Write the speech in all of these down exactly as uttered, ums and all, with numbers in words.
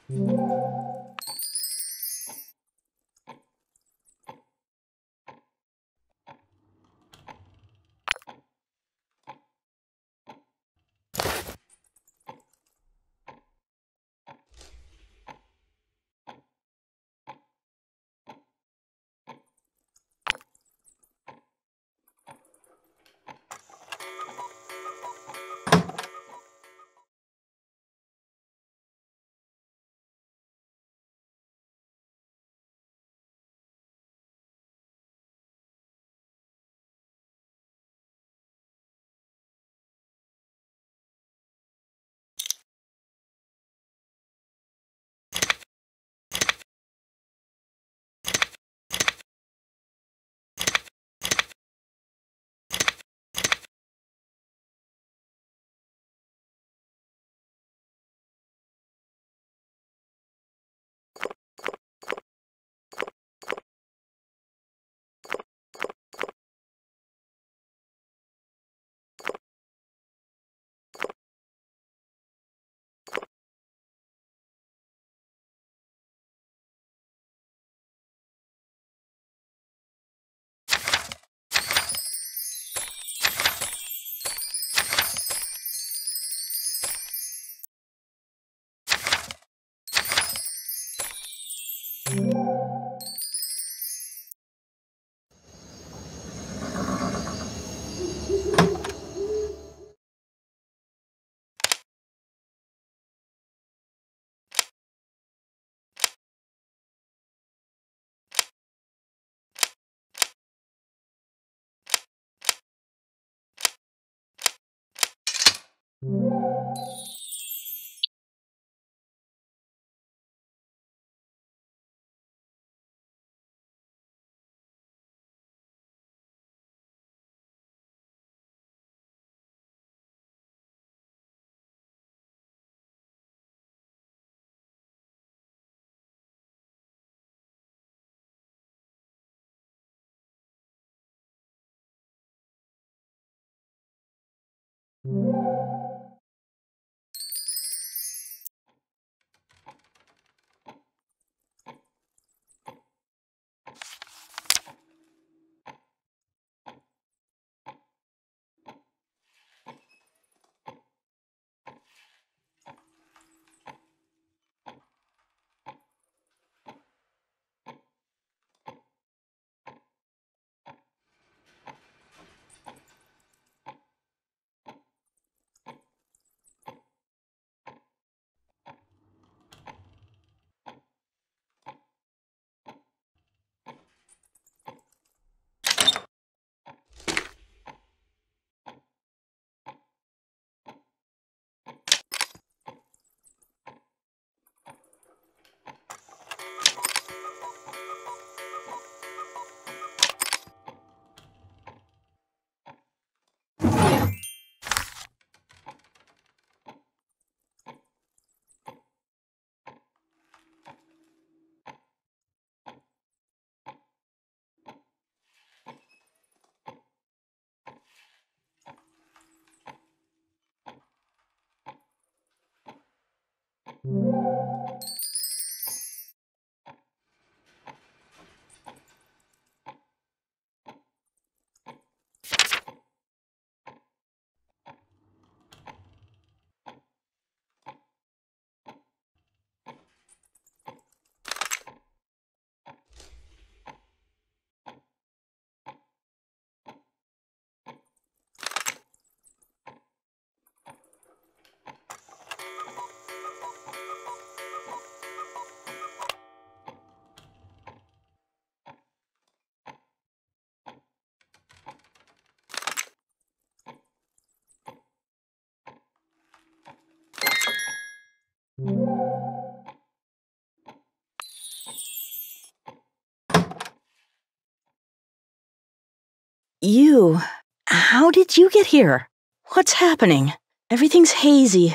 You? How did you get here? What's happening? Everything's hazy.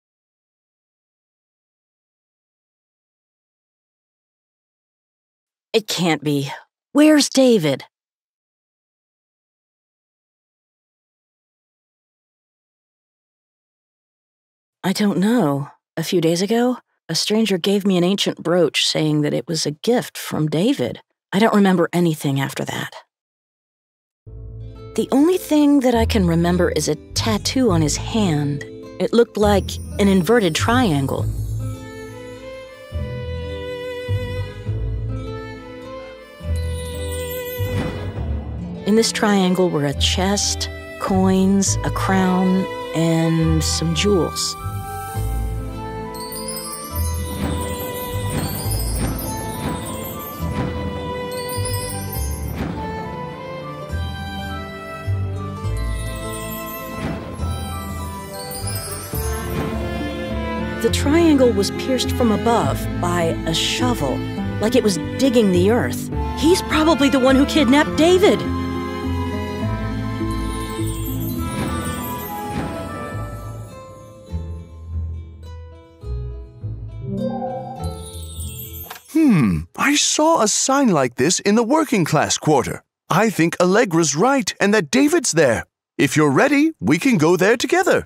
It can't be. Where's David? I don't know. A few days ago, A stranger gave me an ancient brooch saying that it was a gift from David. I don't remember anything after that. The only thing that I can remember is a tattoo on his hand. It looked like an inverted triangle. In this triangle were a chest, coins, a crown, and some jewels. The triangle was pierced from above by a shovel, like it was digging the earth. He's probably the one who kidnapped David. Hmm, I saw a sign like this in the working class quarter. I think Allegra's right and that David's there. If you're ready, we can go there together.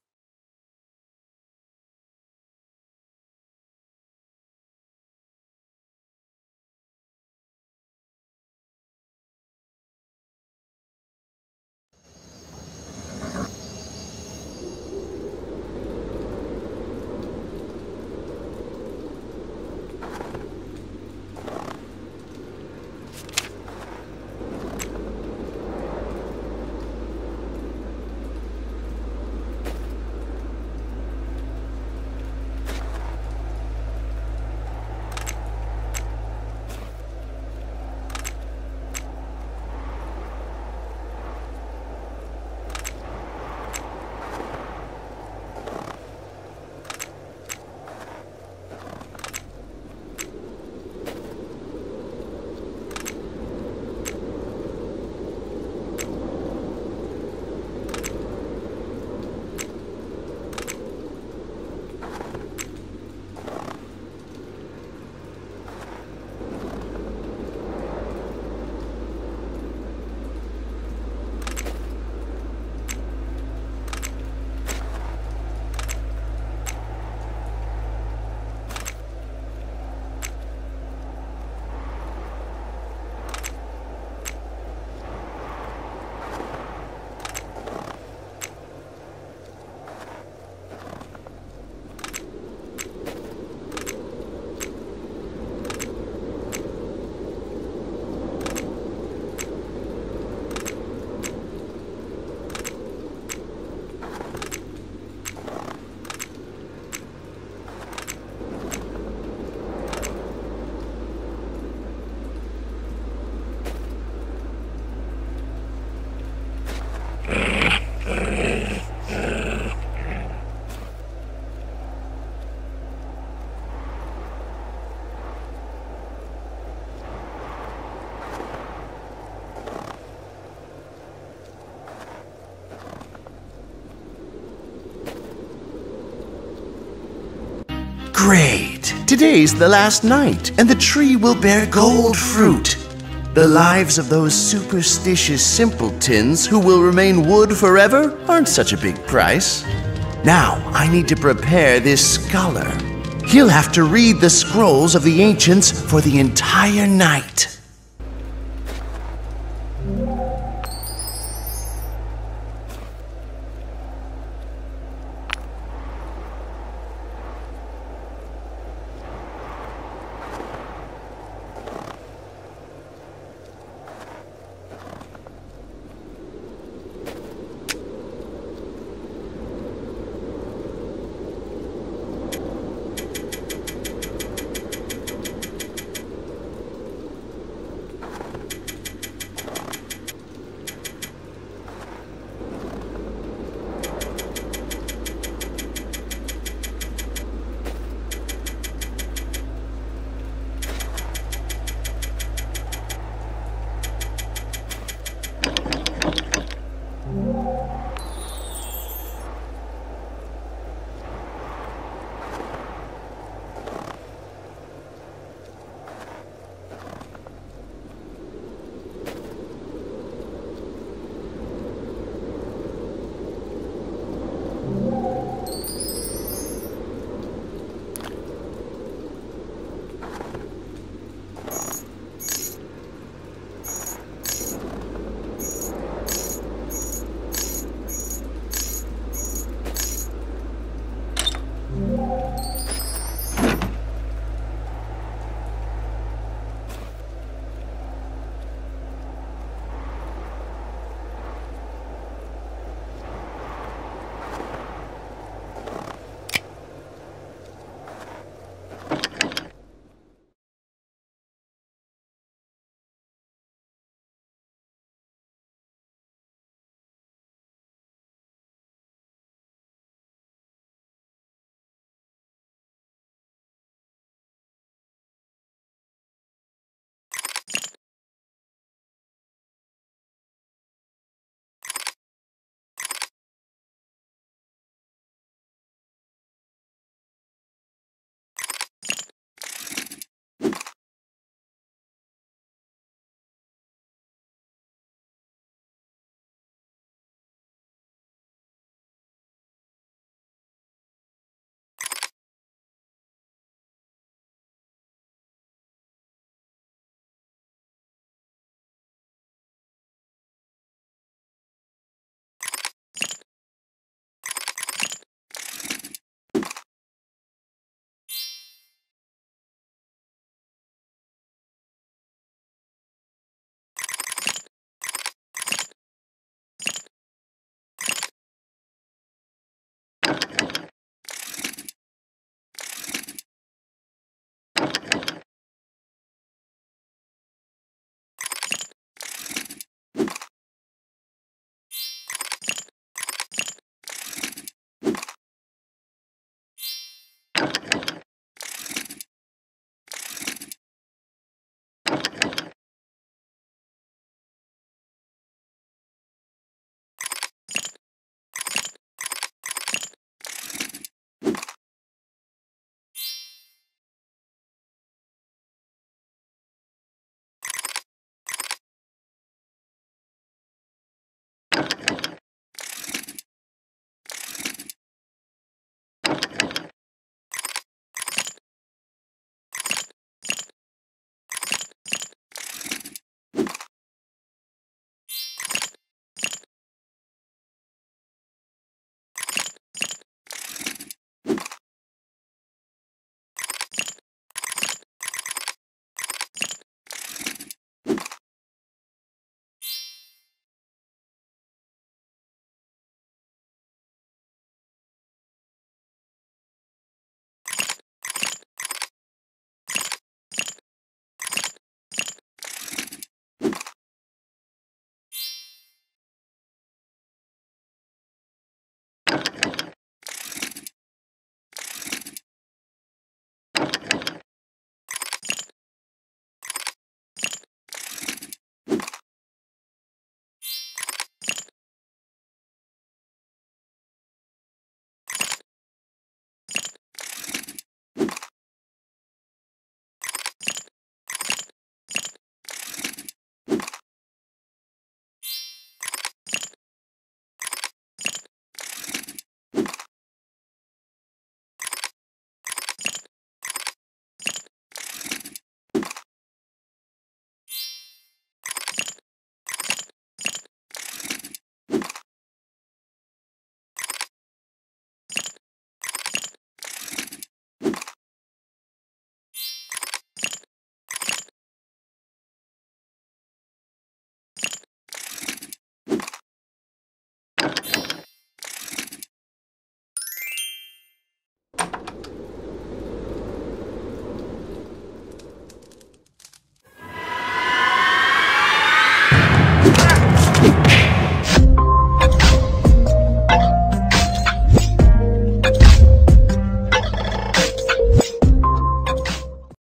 Great! Today's the last night, and the tree will bear gold fruit. The lives of those superstitious simpletons who will remain wood forever aren't such a big price. Now, I need to prepare this scholar. He'll have to read the scrolls of the ancients for the entire night.